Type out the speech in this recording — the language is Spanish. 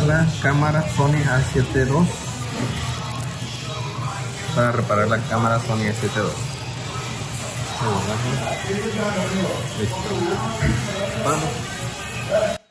La cámara Sony A7 II. Para reparar la cámara Sony A7 II. Listo. Vamos.